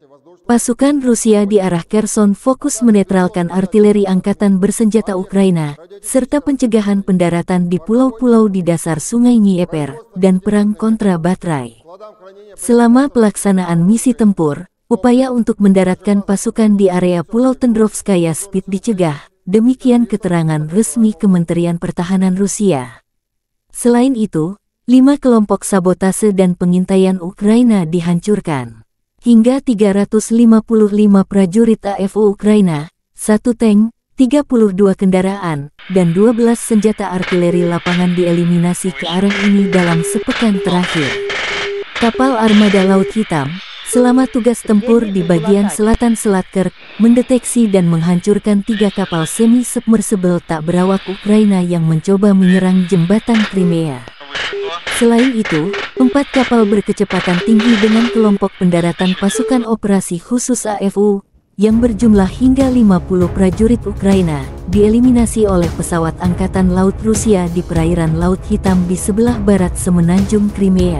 Pasukan Rusia di arah Kherson fokus menetralkan artileri angkatan bersenjata Ukraina, serta pencegahan pendaratan di pulau-pulau di dasar Sungai Dnieper, dan perang kontra baterai. Selama pelaksanaan misi tempur, upaya untuk mendaratkan pasukan di area Pulau Tendrovskaya Spit dicegah, demikian keterangan resmi Kementerian Pertahanan Rusia. Selain itu, 5 kelompok sabotase dan pengintaian Ukraina dihancurkan. Hingga 355 prajurit AFU Ukraina, 1 tank, 32 kendaraan, dan 12 senjata artileri lapangan dieliminasi ke arah ini dalam sepekan terakhir. Kapal armada Laut Hitam, selama tugas tempur di bagian selatan Selat Kerch, mendeteksi dan menghancurkan 3 kapal semi-submersible tak berawak Ukraina yang mencoba menyerang jembatan Crimea. Selain itu, 4 kapal berkecepatan tinggi dengan kelompok pendaratan pasukan operasi khusus AFU, yang berjumlah hingga 50 prajurit Ukraina, dieliminasi oleh pesawat Angkatan Laut Rusia di perairan Laut Hitam di sebelah barat semenanjung Crimea.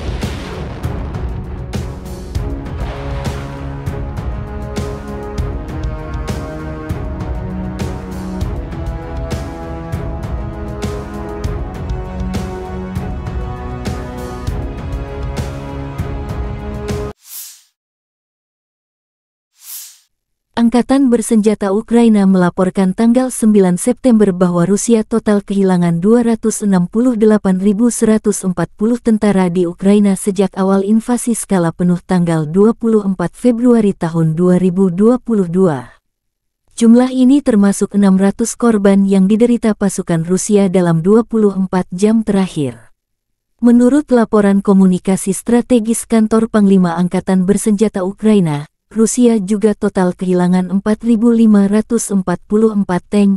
Angkatan bersenjata Ukraina melaporkan tanggal 9 September bahwa Rusia total kehilangan 268.140 tentara di Ukraina sejak awal invasi skala penuh tanggal 24 Februari tahun 2022. Jumlah ini termasuk 600 korban yang diderita pasukan Rusia dalam 24 jam terakhir. Menurut laporan komunikasi strategis kantor Panglima Angkatan Bersenjata Ukraina, Rusia juga total kehilangan 4.544 tank,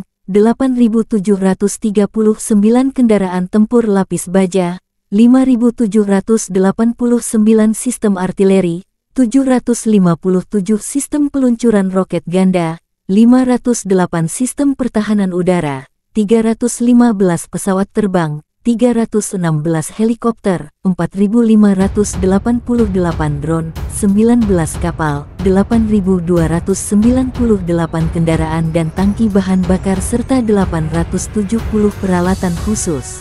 8.739 kendaraan tempur lapis baja, 5.789 sistem artileri, 757 sistem peluncuran roket ganda, 508 sistem pertahanan udara, 315 pesawat terbang, 316 helikopter, 4.588 drone, 19 kapal, 8.298 kendaraan dan tangki bahan bakar serta 870 peralatan khusus.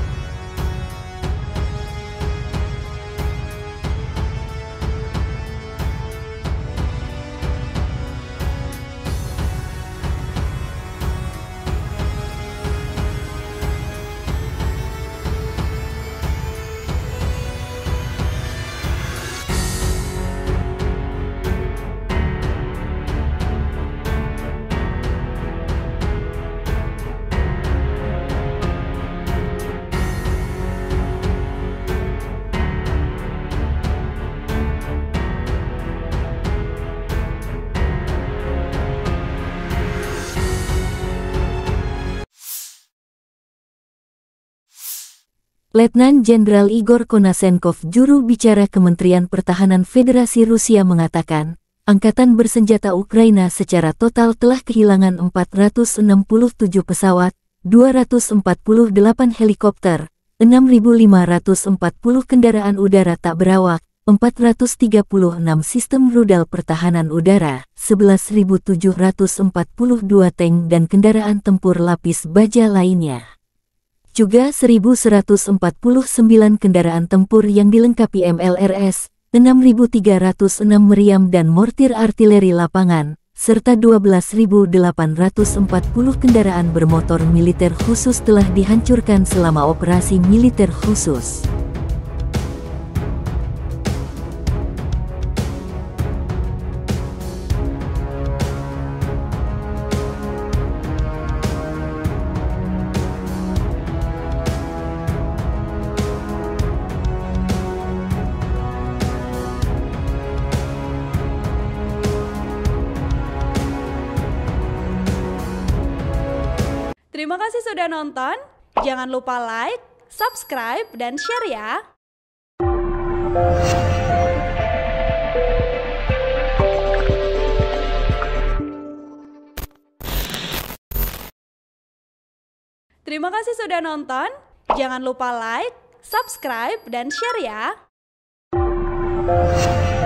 Letnan Jenderal Igor Konashenkov, juru bicara Kementerian Pertahanan Federasi Rusia mengatakan, Angkatan Bersenjata Ukraina secara total telah kehilangan 467 pesawat, 248 helikopter, 6.540 kendaraan udara tak berawak, 436 sistem rudal pertahanan udara, 11.742 tank dan kendaraan tempur lapis baja lainnya. Juga 1.149 kendaraan tempur yang dilengkapi MLRS, 6.306 meriam dan mortir artileri lapangan, serta 12.840 kendaraan bermotor militer khusus telah dihancurkan selama operasi militer khusus. Terima kasih sudah nonton, jangan lupa like, subscribe, dan share ya! Terima kasih sudah nonton, jangan lupa like, subscribe, dan share ya!